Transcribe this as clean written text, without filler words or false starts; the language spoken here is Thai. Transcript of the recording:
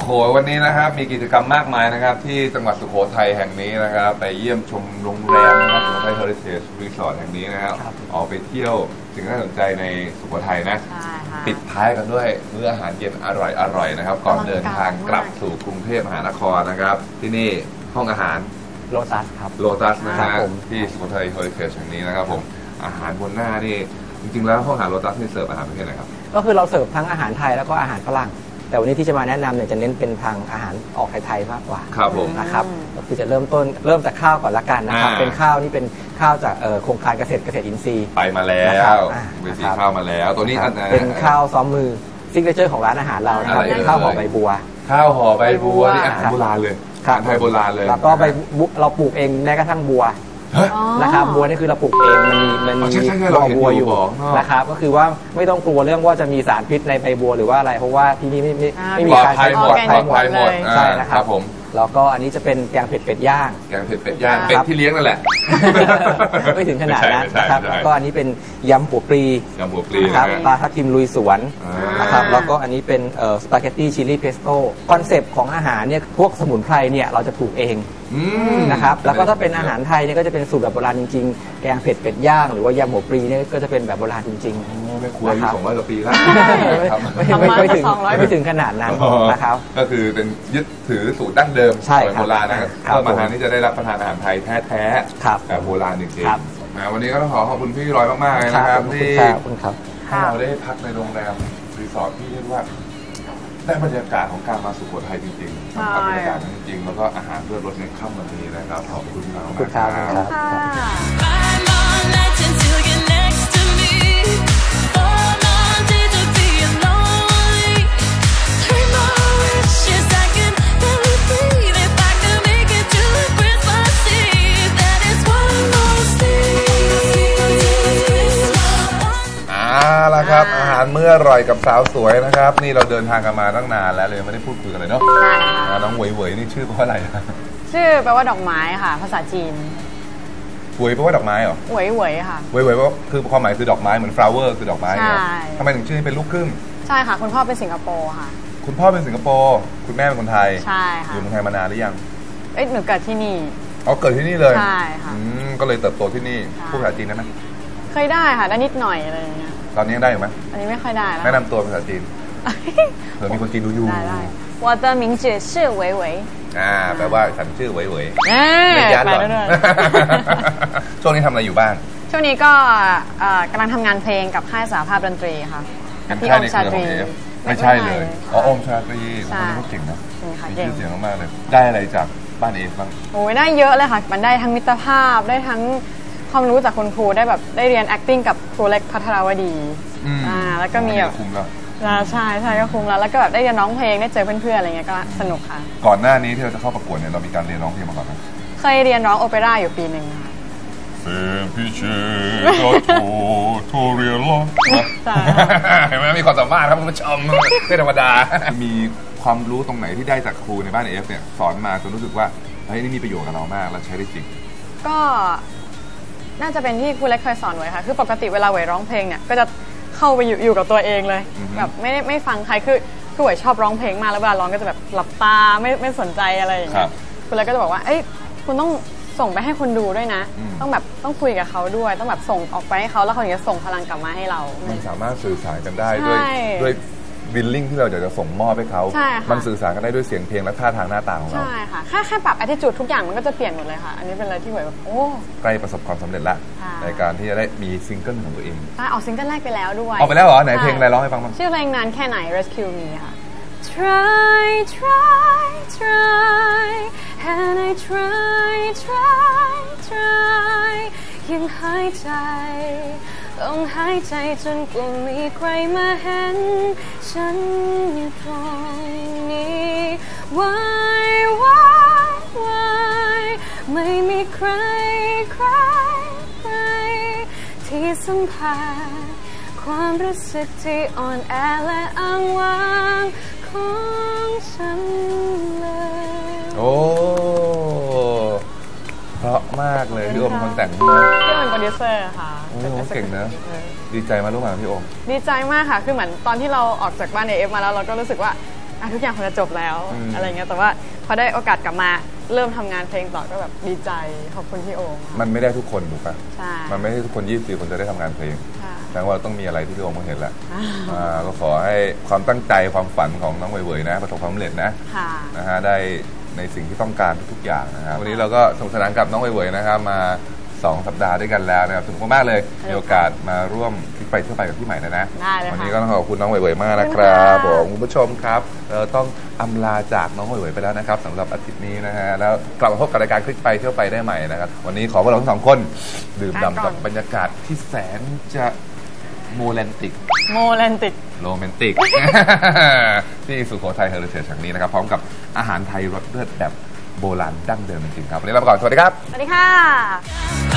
หวันนี้นะครับมีกิจกรรมมากมายนะครับที่จังหวัดสุโขทัยแห่งนี้นะครับไปเยี่ยมชมโรงแรมนะครับสุโขทัยเฮอริเทจรีสอร์ทแห่งนี้นะครับออกไปเที่ยวสิ่งที่น่าสนใจในสุโขทัยนะปิดท้ายกันด้วยมื้ออาหารเย็นอร่อยๆนะครับก่อนเดินทางกลับสู่กรุงเทพมหานครนะครับที่นี่ห้องอาหารโลตัสครับโลตัสนะฮะที่สุโขทัยเฮอริเทจแห่งนี้นะครับผมอาหารบนหน้านี่จริงๆแล้วห้องอาหารโลตัสนี่เสิร์ฟอาหารประเภทไหนครับก็คือเราเสิร์ฟทั้งอาหารไทยแล้วก็อาหารฝรั่งแต่วันนี้ที่จะมาแนะนำเนี่ยจะเน้นเป็นทางอาหารออกไทยๆมากกว่าครับผมนะครับก็คือจะเริ่มจากข้าวก่อนละกันนะครับเป็นข้าวนี่เป็นข้าวจากโครงการเกษตรอินทรีย์ไปมาแล้วเวทีข้าวมาแล้วตัวนี้เป็นข้าวซ้อมมือซิกเนเจอร์ของร้านอาหารเรานะครับเป็นข้าวห่อใบบัวข้าวห่อใบบัวนี่อาหารโบราณเลยอาหารไทยโบราณเลยแล้วก็ใบเราปลูกเองแม้กระทั่งบัวนะครับบัวนี่คือเราปลูกเองมันมีบ่อบัวอยู่นะครับก็คือว่าไม่ต้องกลัวเรื่องว่าจะมีสารพิษในใบบัวหรือว่าอะไรเพราะว่าที่นี่ไม่มีการใช้ปลอดภัยหมดใช่นะครับผมแล้วก็อันนี้จะเป็นแกงเผ็ดเป็ดย่างแกงเผ็ดเป็ดย่างเป็ดที่เลี้ยงนั่นแหละไม่ถึงขนาดนั้นนะครับแล้วก็อันนี้เป็นยำหัวปลีนะครับปลาทับทิมลุยสวนนะครับแล้วก็อันนี้เป็นสปาเกตตี้ชิลลี่เพสโต้คอนเซปต์ของอาหารเนี่ยพวกสมุนไพรเนี่ยเราจะปลูกเองนะครับแล้วก็ถ้าเป็นอาหารไทยเนี่ยก็จะเป็นสูตรแบบโบราณจริงๆแกงเผ็ดเป็ดย่างหรือว่ายำหัวปลีเนี่ยก็จะเป็นแบบโบราณจริงๆไม่ควรอยู่200 กว่าปีแล้วไม่ถึงขนาดนั้นนะครับก็คือเป็นยึดถือสูตรดั้งเดิมโบราณนะครับเพื่อมาทานที่จะได้รับประทานอาหารไทยแท้ๆแบบโบราณจริงๆวันนี้ก็ต้องขอบคุณพี่ร้อยมากๆเลยนะครับที่ให้เราได้พักในโรงแรมรีสอร์ทที่เรียกว่าได้บรรยากาศของการมาสุโขทัยจริงๆสัมผัสบรรยากาศจริงๆแล้วก็อาหารเลือดรสในค่ำวันนี้นะครับขอบคุณมากครับอาหารมื้ออร่อยกับสาวสวยนะครับนี่เราเดินทางกันมาตั้งนานแล้วเลยไม่ได้พูดคุยกันเลยเนาะน้องเหวยเหวยนี่ชื่อเพราะอะไรชื่อแปลว่าดอกไม้ค่ะภาษาจีนเหวยแปลว่าดอกไม้เหรอเหวยเหวยค่ะเหวยเหวยก็คือความหมายคือดอกไม้เหมือน flower คือดอกไม้ใช่ทำไมถึงชื่อเป็นลูกครึ่งใช่ค่ะคุณพ่อเป็นสิงคโปร์ค่ะคุณพ่อเป็นสิงคโปร์คุณแม่เป็นคนไทยใช่ค่ะอยู่เมืองไทยมานานหรือยังหนูเกิดที่นี่เกิดที่นี่เลยใช่ค่ะก็เลยเติบโตที่นี่พูดภาษาจีนได้ไหมเคยได้ค่ะได้นิดหน่อยอะไรอย่างเงี้ยตอนนี้ยังได้อยู่ไหมอันนี้ไม่ค่อยได้แล้วแนะนำตัวภาษาจีนเผื่อมีคนจีนดูอยู่ได้我的名字是维维แปลว่าฉันชื่อเหวยเหวยไม่ยัดหรอกช่วงนี้ทำอะไรอยู่บ้างช่วงนี้ก็กำลังทำงานเพลงกับค่ายสหภาพดนตรีค่ะพี่อมชาตรีไม่ใช่เลยอมชาตรีคนนี้เขาเก่งนะมีชื่อเสียงมากเลยได้อะไรจากบ้านเอฟบ้างโอ้ยได้เยอะเลยค่ะมันได้ทั้งมิตรภาพได้ทั้งความรู้จากคุณครูได้แบบได้เรียน acting กับครูเล็กภัทรวดีแล้วก็มีแบบคุ้มแล้วใช่ก็คุ้มแล้วก็แบบได้เรียนร้องเพลงได้เจอเพื่อนๆอะไรเงี้ยก็สนุกค่ะก่อนหน้านี้ที่เราจะเข้าประกวดเนี่ยเรามีการเรียนร้องเพลงมาก่อนไหมเคยเรียนร้องโอเปร่าอยู่ปีหนึ่งค่ะพี่เชโทเรียนร้องเห็นไหมมีความสามารถครับคุณผู้ชมไม่ธรรมดามีความรู้ตรงไหนที่ได้จากครูในบ้านเอฟเนี่ยสอนมาจนรู้สึกว่าเฮ้ยนี่มีประโยชน์กับเรามากและใช้ได้จริงก็น่าจะเป็นที่ครูเล็กเคยสอนไว้ค่ะคือปกติเวลาไหวร้องเพลงเนี่ยก็จะเข้าไปอยู่กับตัวเองเลยแบบไม่ฟังใครคือไหวชอบร้องเพลงมากแล้วเวลาร้องก็จะแบบหลับตาไม่สนใจอะไรอย่างเงี้ยครูเล็กก็จะบอกว่าเอ้ยคุณต้องส่งไปให้คนดูด้วยนะต้องคุยกับเขาด้วยต้องแบบส่งออกไปให้เขาแล้วเขาถึงจะส่งพลังกลับมาให้เรามันสามารถสื่อสารกันได้ด้วยบิลลิ่งที่เราอยากจะส่งมอบให้เขามันสื่อสารกันได้ด้วยเสียงเพลงและท่าทางหน้าตาของเราใช่ค่ะแค่ปรับ attitude ทุกอย่างมันก็จะเปลี่ยนหมดเลยค่ะอันนี้เป็นอะไรที่แบบโอ้ใกล้ประสบความสำเร็จละในการที่จะได้มีซิงเกิลของตัวเองออกซิงเกิลแรกไปแล้วด้วยออกไปแล้วเหรอไหนเพลงอะไรร้องให้ฟังบ้างชื่อเพลงนานแค่ไหน Rescue Me ค่ะ try and I try ยังหายใจต้องหายใจจนกว่ามีใครมาเห็นฉันอยู่ตรงนี้why ไม่มีใครที่สัมผัสความรู้สึกที่อ่อนแอและอ้างว้างของฉันเลยโอ้เพราะมากเลยพี่โอมเป็นคนแต่งมาพี่โอมเป็นโปรดิวเซอร์ค่ะเขาเก่งนะดีใจมาร่วมงานพี่โอมดีใจมากค่ะคือเหมือนตอนที่เราออกจากบ้าน AF มาแล้วเราก็รู้สึกว่าทุกอย่างคงจะจบแล้วอะไรเงี้ยแต่ว่าพอได้โอกาสกลับมาเริ่มทำงานเพลงต่อก็แบบดีใจขอบคุณพี่โอมค่ะมันไม่ได้ทุกคนถูกปะใช่มันไม่ใช่ทุกคน24คนจะได้ทำงานเพลงค่ะแสดงว่าต้องมีอะไรที่พี่โอมเขาเห็นแหละก็ขอให้ความตั้งใจความฝันของน้องเว่ยๆนะประสบความสำเร็จนะค่ะนะฮะได้ในสิ่งที่ต้องการทุกๆอย่างนะครับวันนี้เราก็สนุกสนานกับน้องเว่ยๆนะครับมา2 สัปดาห์ด้วยกันแล้วนะครับสนุกมากๆเลยมีโอกาสมาร่วมคลิกไปเที่ยวไปกับพี่ใหม่นะได้เลยค่ะวันนี้ก็ต้องขอบคุณน้องเว่ยๆมากนะครับผมคุณผู้ชมครับเราต้องอำลาจากน้องเว่ยๆไปแล้วนะครับสำหรับอาทิตย์นี้นะฮะแล้วกลับมาพบกับรายการคลิกไปเที่ยวไปได้ใหม่นะครับวันนี้ขอพวกเราทั้ง2 คนดื่มด่ำกับบรรยากาศที่แสนจะโมแลนติกโมแลนติกโรแมนติก ที่สุโขทัยเฮอริเทจแห่งนี้นะครับพร้อมกับอาหารไทยรสเลิศแบบโบราณดั้งเดิมจริงๆครับวันนี้ลาไปก่อนสวัสดีครับสวัสดีค่ะ